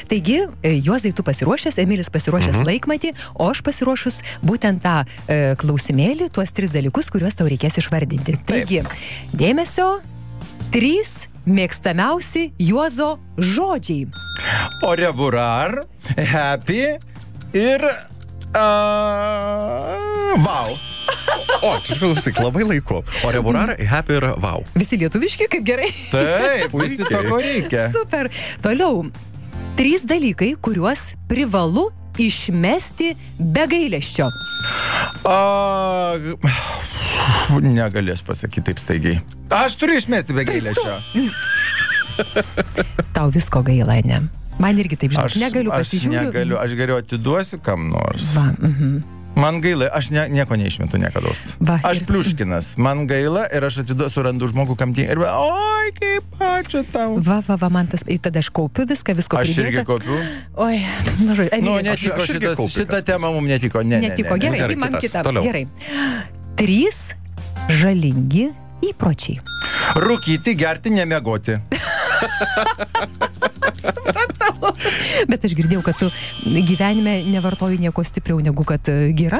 Taigi, Juozai, tu pasiruošęs, Emilis pasiruošęs laikmatį, o aš pasiruošus būtent tą klausimėlį, tuos 3 dalykus, kuriuos tau reikės išvardinti. Taigi, dėmesio, 3 mėgstamiausi Juozo žodžiai. Au revoir, happy ir wow. O, tu klausyk, labai laiku. Au revoir, happy ir wow. Visi lietuviški, kaip gerai. Taip, visi to, ko reikia. Super. Toliau, 3 dalykai, kuriuos privalu išmesti be gailesčio. Negalės pasakyti taip staigiai. Aš turiu išmesti be gailesčio. Tau visko gaila, ne? Man irgi taip, žinok, negaliu pasižiūrėti. Aš negaliu, aš geriau atiduosiu kam nors. Va, Man gaila, aš nieko neišmetu niekados. Aš pliuškinas, man gaila ir aš atiduosiu, randu žmogų kam tie ir oi, kaip ačiū tau. Va, man tas, tada aš kaupiu visko pridėta. Aš irgi kaupiu. Oi, nu žodžiu, netiko šitą temą mums netiko. Netiko, gerai, man kitą. Gerai. 3 žalingi įpročiai. Rūkyti, gerti, nemiegoti. Supratau. Bet aš girdėjau, kad tu gyvenime nevartoji nieko stipriau negu kad gira.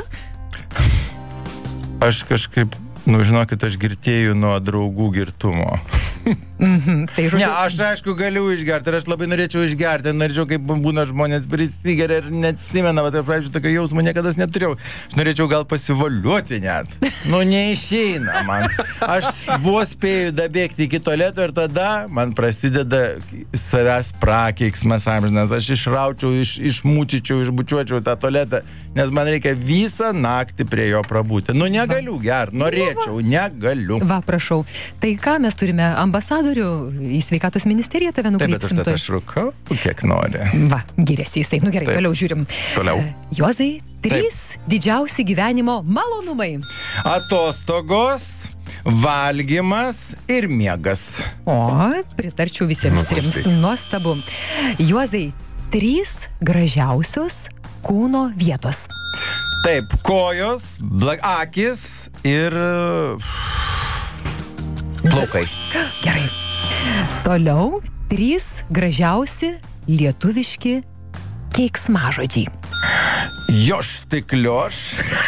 Aš kažkaip, žinokit, aš girtėju nuo draugų girtumo. Tai žodžiu... Ne, aš aišku galiu išgerti ir aš labai norėčiau išgerti, norėčiau, kaip būna žmonės prisigeria ir neatsimena, bet aš, pavyzdžiui, tokio jausmo niekada neturėjau. Aš norėčiau gal pasivaliuoti net. Neišeina man. Aš vos spėju dabėgti iki tualeto ir tada man prasideda savęs prakeiksmas amžinas. Aš išraučiau, išmūčičiau, išbučiuočiau tą tualetą, nes man reikia visą naktį prie jo prabūti. Negaliu gerti, norėčiau, negaliu. Va, prašau. Tai ką mes turime ambasadorių į sveikatos ministeriją tave nukreipsim? Taip, bet aš rūkau, kiek nori. Va, giriasi jisai. Gerai, toliau žiūrim. Toliau. Juozai, 3 didžiausi gyvenimo malonumai. Atostogos, valgymas ir miegas. O, pritarčiau visiems 3. Nuostabu. Juozai, 3 gražiausios kūno vietos. Taip, kojos, akis ir... plaukai. Gerai. Toliau 3 gražiausi lietuviški keiksmažodžiai. Još tai klioš.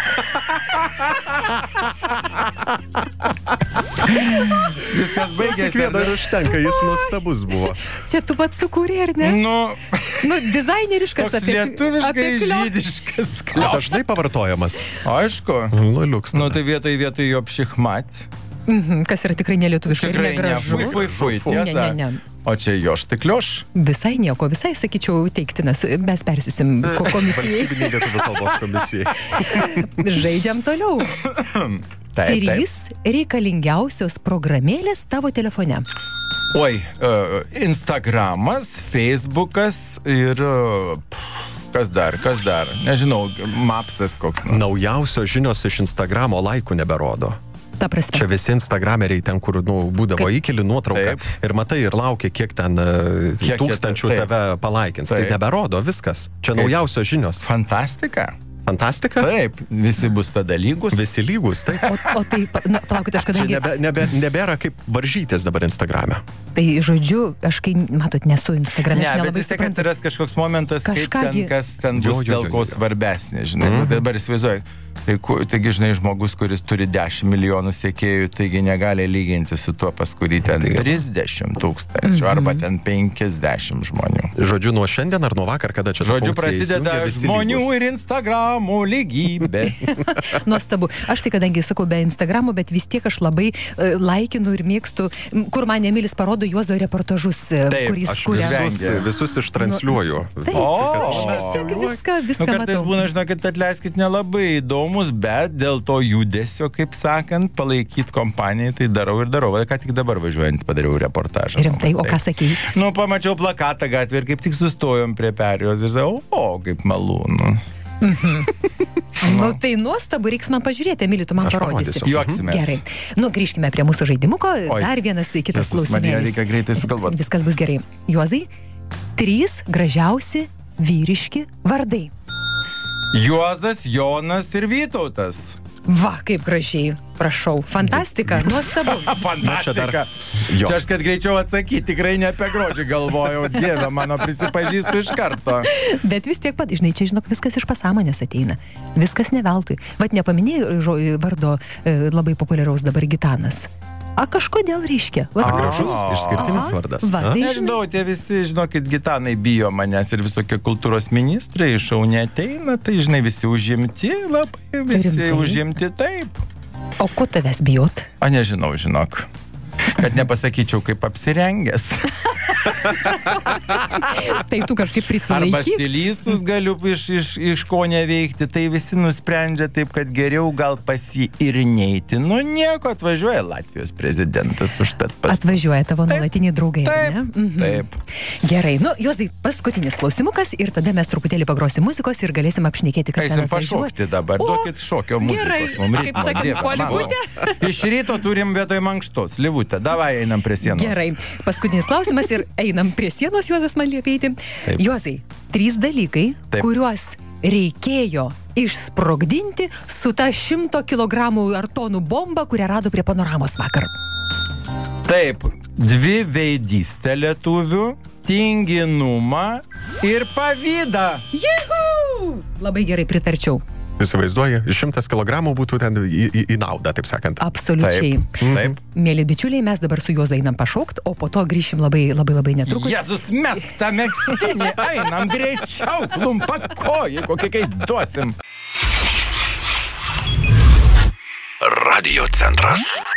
Viskas baigėsi. Kiekvieną ir užtenka, jis nuostabus buvo. Čia tu pats sukūrė, ar ne? Dizaineriškas toks lietuviškai žydiškas klioš. Dažnai pavartojamas. Aišku. Liuks. Tai vietoj jo psichmat. Kas yra tikrai nelietuviškai ir negražu. Fui, tiesa. Ne. O čia još tai klioš. Visai nieko, visai, sakyčiau, teiktinas. Mes persiusim komisijai. Valstybinė lietuvių kalbos komisijai. Žaidžiam toliau. 3 reikalingiausios programėlės tavo telefone. Oi, Instagramas, Facebookas ir... Kas dar? Nežinau, Mapsas koks. Naujausios žinios iš Instagramo laikų neberodo. Čia visi instagrameriai ten, kur būdavo įkeli nuotrauką ir matai ir laukia, kiek ten tūkstančių tave palaikins. Tai neberodo viskas. Čia naujausios žinios. Fantastika. Fantastika? Taip, visi bus tada lygus. Visi lygus, taip. O tai, palaukite, aš kadangi... Nebėra kaip varžytis dabar Instagrame. Tai žodžiu, aš kai, matot, nesu Instagrame. Ne, bet vis tiek atsiras kažkoks momentas, kas ten bus dėl ko svarbesnė, žinai. Dabar įsivaizduoju. Taigi, žinai, žmogus, kuris turi 10 milijonų sekėjų, taigi negali lyginti su tuo, pas kurį ten 30 tūkstančių arba ten 50 žmonių. Žodžiu, nuo šiandien ar nuo vakar, kada čia... Žodžiu, prasideda žmonių ir Instagramų lygybė. Nuostabu. Aš tai, kadangi sakau be Instagramų, bet vis tiek aš labai laikinu ir mėgstu, kur man Emilis parodo Juozo reportažus, kuris kuria. Aš visus ištransliuoju. Viską matau. Kartais būna, žinokit, atleiskit, nelabai įdomus, bet dėl to judesio, kaip sakant, palaikyti kompaniją, tai darau. Ką tik dabar važiuojant padariau reportažą. Rimtai, o ką sakei? Pamačiau plakatą gatvę ir kaip tik sustojom prie perėjos ir sakau, kaip malūnu. Tai nuostabu, reiks man pažiūrėti, Emili, tu man parodysi. Juoksimės. Gerai. Grįžkime prie mūsų žaidimuko. Dar vienas kitas klausimėlis. Reikia greitai sugalvoti. Viskas bus gerai. Juozai, 3 gražiausi vyriški vardai. Juozas, Jonas ir Vytautas. Va, kaip gražiai. Prašau. Fantastika, nuostabu. Fantastika. Čia aš kad greičiau atsakyti, tikrai ne apie grožį galvojau. Dieve, mano prisipažįstu iš karto. Bet vis tiek pat, žinai, čia, žinok, viskas iš pasąmonės ateina. Viskas ne veltui. Vat nepaminėjai vardo labai populiaraus dabar Gitanas. A kažkodėl reiškia? Gražus, išskirtinis vardas. Nežinau, tie visi, žinokit, Gitanai bijo manęs ir visokie kultūros ministrai iš Šaunė ateina, tai, žinai, visi užimti, labai visi užimti, taip. O ko tavęs bijot? A, nežinau, žinok. Kad nepasakyčiau, kaip apsirengęs. Tai tu kažkaip prisilaikyt. Arba stilistus galiu iš ko neveikti, tai visi nusprendžia taip, kad geriau gal pas jį ir neiti. Nu nieko, atvažiuoja Latvijos prezidentas užtat pas. Atvažiuoja tavo nuolatiniai draugai, ne? Taip. Gerai, nu, Juozai, paskutinis klausimukas ir tada mes truputėlį pagrosim muzikos ir galėsim apšnekėti, kas tavęs važiuoja. Pašokti dabar, duokit šokio muzikos. Gerai, kaip sakant, polikutė. Iš ryto turim vietoj mankštos, Livutė, davai einam prie sienos. Gerai, paskutinis klausimas ir einam prie sienos, Juozas man liepė eiti. Juozai, 3 dalykai, kuriuos reikėjo išsprogdinti su ta 100 kilogramų ar tonų bomba, kurią rado prie Panoramos vakar. Taip, 2 veidystę lietuvių, tinginumą ir pavydą. Juhu! Labai gerai pritarčiau. Įsivaizduoji, 100 kilogramų būtų ten į naudą, taip sakant. Absoliučiai. Taip. Mėly bičiuliai, mes dabar su Juozu einam pašokt, o po to grįšim labai netrukus. Jėzus, mesk tą megztinį, einam greičiau, klumpakoji, kokį kai duosim. Radio centras.